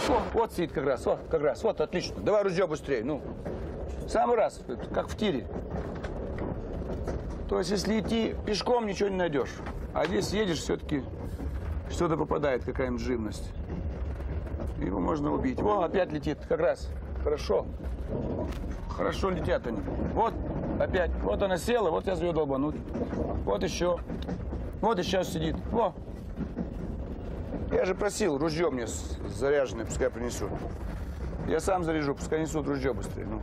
Вот сидит как раз, вот, отлично. Давай ружье быстрее, ну. Самый раз, как в тире. То есть, если идти пешком, ничего не найдешь. А здесь едешь, все-таки что-то попадает, какая-нибудь живность. Его можно убить. Вон, опять летит, как раз. Хорошо. Хорошо летят они. Вот, опять. Вот она села, вот сейчас ее долбануть. Вот еще. Вот и сейчас сидит. Во. Я же просил, ружье мне заряженное, пускай принесут. Я сам заряжу, пускай несут ружье быстрее. Ну.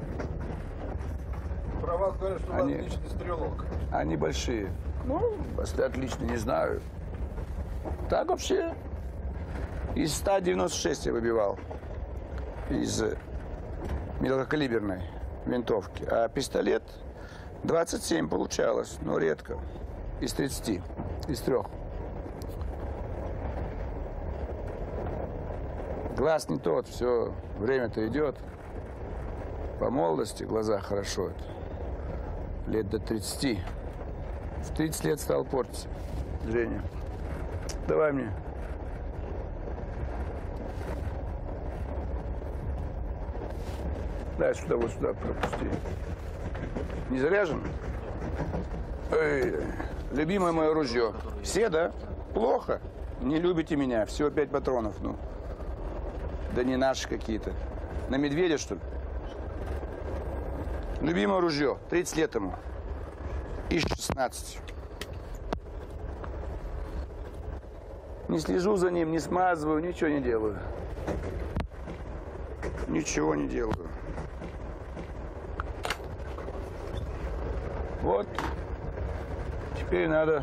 Про вас говорят, что вы отличный стрелок. Они большие. Ну, если отлично, не знаю. Так вообще. Из 196 я выбивал. Из мелкокалиберной винтовки. А пистолет 27 получалось, но редко. Из 30, из 3. Глаз не тот, все, время-то идет. По молодости глаза хорошо. Лет до 30. В 30 лет стал портиться. Женя, давай мне. Да, сюда, вот сюда пропусти. Не заряжен? Эй, любимое мое ружье. Все, да? Плохо. Не любите меня. Всего 5 патронов, ну. Да не наши какие-то. На медведя, что ли? Любимое ружье. 30 лет ему. ИС-16. Не слежу за ним, не смазываю, ничего не делаю. Ничего не делаю. Вот. Теперь надо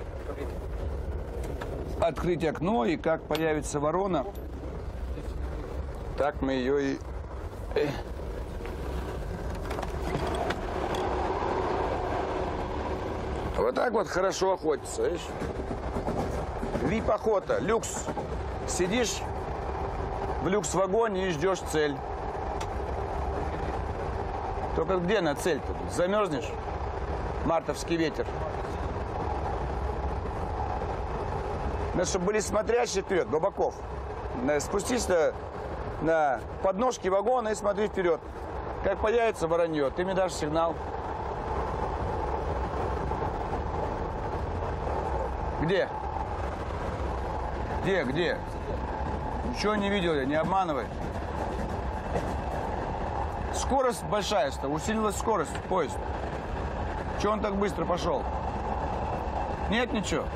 открыть окно, и как появится ворона, так мы ее и... Вот так вот хорошо охотиться, видишь? Вип-охота, люкс. Сидишь в люкс-вагоне и ждешь цель. Только где на цель-то? Замерзнешь? Мартовский ветер. Надо, чтобы были смотрящие вперед, Бабаков. Спустись на подножки вагона и смотри вперед. Как появится воронье, ты мне дашь сигнал. Где? Где? Ничего не видел я, не обманывай. Скорость большая стала, усилилась скорость, поезд. Чего он так быстро пошел? Нет ничего.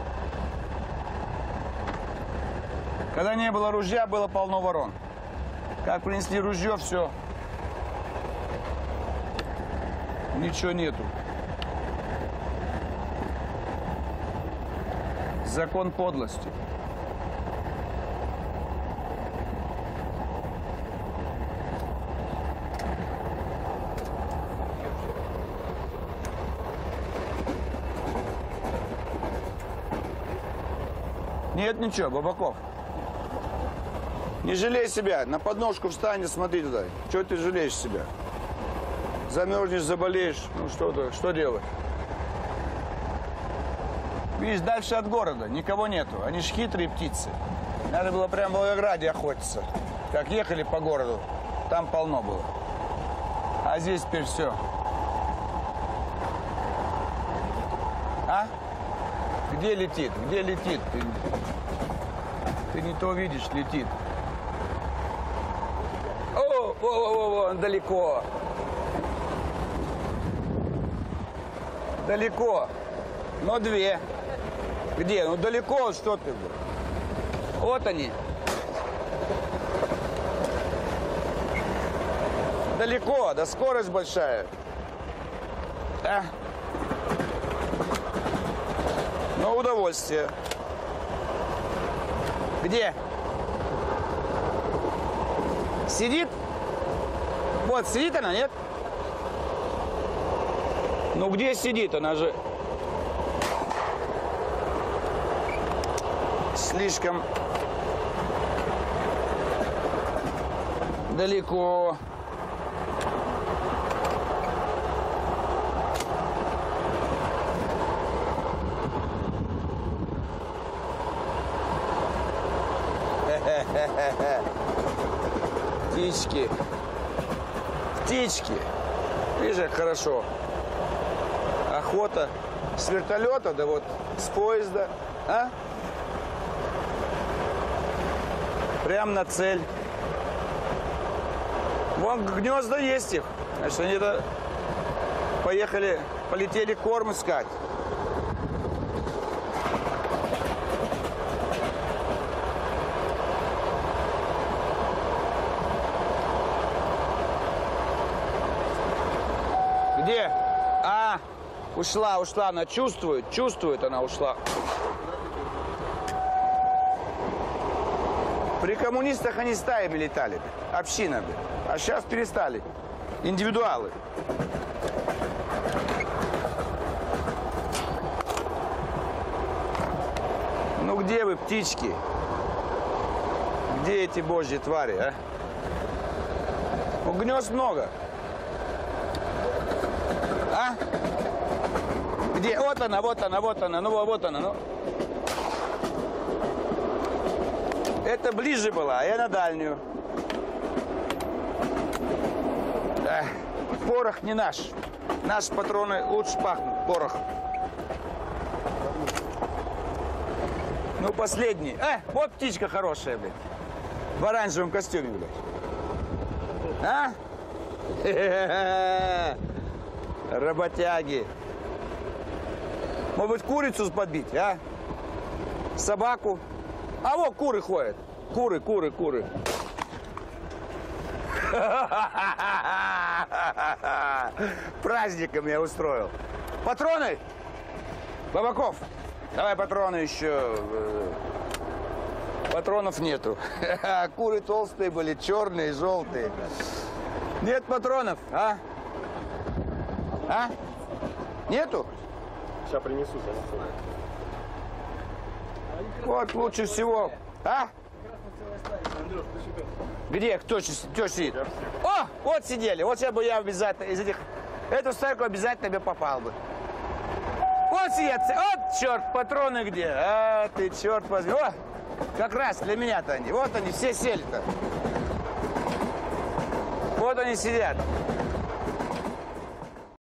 Когда не было ружья, было полно ворон. Как принесли ружье, все. Ничего нету. Закон подлости. Нет ничего, Бабаков. Не жалей себя. На подножку встань и смотри туда. Чего ты жалеешь себя? Замерзнешь, заболеешь. Ну что делать? Видишь, дальше от города никого нету. Они ж хитрые птицы. Надо было прямо в Волгограде охотиться. Как ехали по городу, там полно было. А здесь теперь все. А? Где летит? Где летит? Ты не то видишь, летит. О, далеко. Далеко. Но 2. Где? Ну далеко, что ты? Вот они. Далеко, да скорость большая. А? Но удовольствие. Где? Сидит? Вот, сидит она, нет? Ну где сидит? Она же слишком далеко. птички. Птички. Видишь, как хорошо. Охота с вертолета, да вот с поезда. А? Прям на цель. Вон гнезда есть их. Значит, они-то поехали, полетели корм искать. Где? А, ушла, она чувствует, она ушла. При коммунистах они стаями летали, общинами, а сейчас перестали. Индивидуалы. Ну где вы, птички? Где эти божьи твари, а? Ну, гнезд много. А? Где? Вот она. Ну, вот она, ну. Это ближе была, а я на дальнюю. Порох не наш. Наши патроны лучше пахнут порохом. Ну, последний. Вот птичка хорошая, блядь. В оранжевом костюме, блядь. А? Работяги. Может быть, курицу подбить, а? Собаку. А вот куры ходят. Куры. Праздником я устроил. Патроны? Бабаков, давай патроны еще. Патронов нету. Куры толстые были, черные, желтые. Нет патронов, а? А? Нету? Сейчас принесу. Вот лучше всего. А? Где? Кто сидит? О, вот сидели. Вот сейчас бы я обязательно из этих... Эту стайку обязательно бы попал бы. Вот сидят. Вот, черт, патроны где? А, ты, черт возьми. О, как раз для меня-то они. Вот они, все сели-то. Вот они сидят.